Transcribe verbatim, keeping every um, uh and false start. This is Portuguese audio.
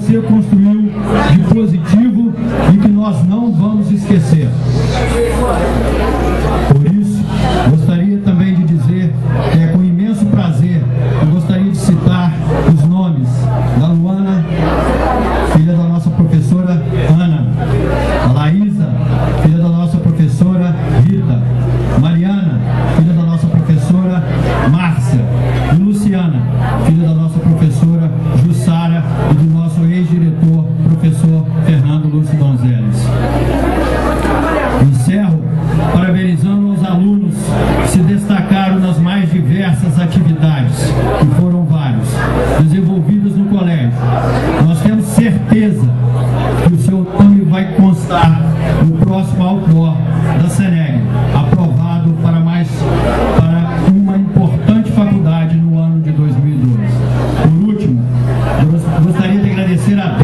você construiu de positivo e que nós não vamos esquecer. Por isso, gostaria também de dizer que é com imenso prazer eu gostaria de citar os nomes da Luana, filha da nossa professora Ana, a Laísa, filha da nossa professora Rita, Mariana, filha da nossa professora Márcia, e Luciana, filha da nossa professora Jussara e do nosso ex-diretor, professor Fernando Lúcio Donzeles. Encerro parabenizando os alunos que se destacaram nas mais diversas atividades, que foram vários, desenvolvidas no colégio. Nós temos certeza que o seu nome vai constar no próximo outdoor da SENEG, aprovado para, mais, para uma importante faculdade no ano de dois mil e doze. Por último, eu gostaria de agradecer a